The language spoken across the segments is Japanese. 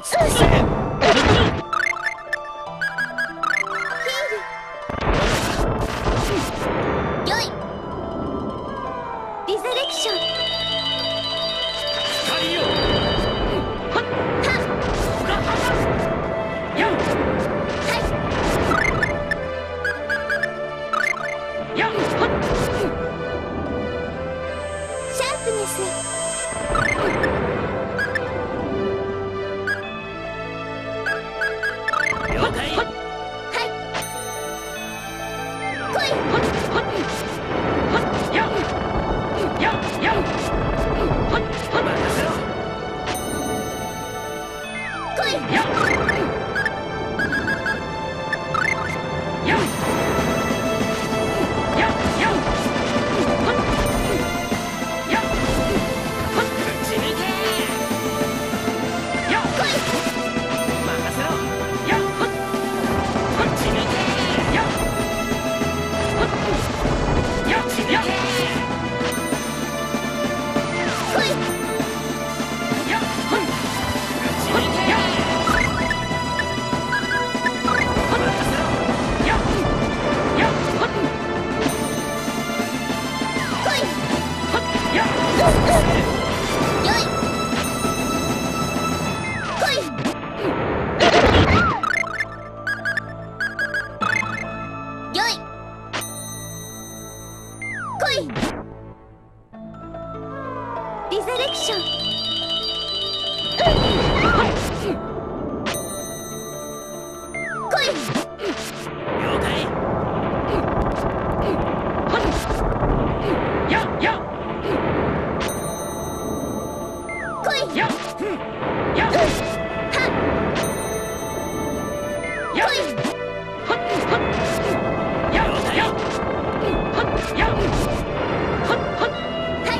尽くせ。 よい。リザレクション。 光よ。はっ。やん。やん。はっ。 シャープネス。 了解。 はい。来い。 はっはっはっやんやんやんはっはっ任せろ。 来い。 やんやんやんやんはっやんはっぶち抜け。やん来い。 任せろ。やんはっぶち抜け。やんはっやんやん来い。 やんはっぶち抜け。やん任せろ。やんやんはっ来い。 はっやんよい。来い。よい。来い。リザレクション。来い。 了解。はっやんやん来い。 やんやんはっ。 やんはっはっやんやんはっやんはっはっはい。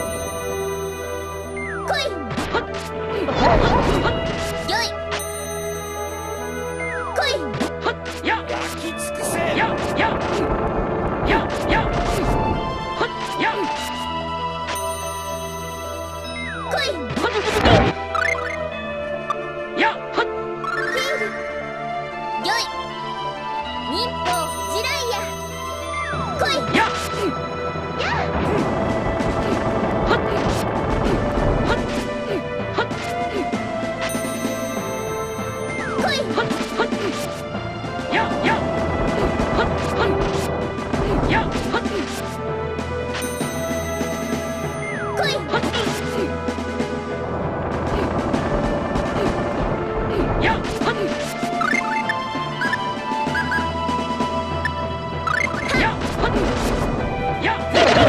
来い。 はっはっよい。来い。 はっやん焼き尽くせ。やんやんやんやんはっやん来い。 はっやんはっヒール。よい。忍法ジライア。来い。 やんやあ。 はっはっはっ来い。 はっはっやんやんはっはっやんはっ来い。 はっやんはっやんはっやんは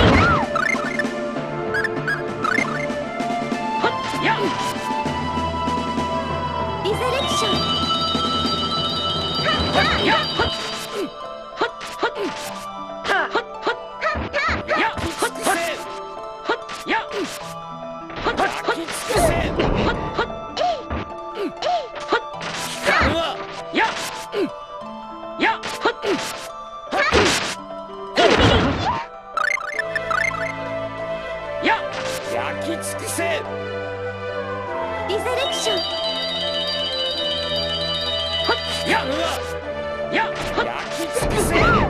っやんリザレクション。 はっやんはっはっはっはっはっやんはっはっはっやんはっはっはっはっはっ光るわ。やんやんはっはっやん焼き尽くせ。 リザレクション。 はっやんやんはっ焼き尽くせ。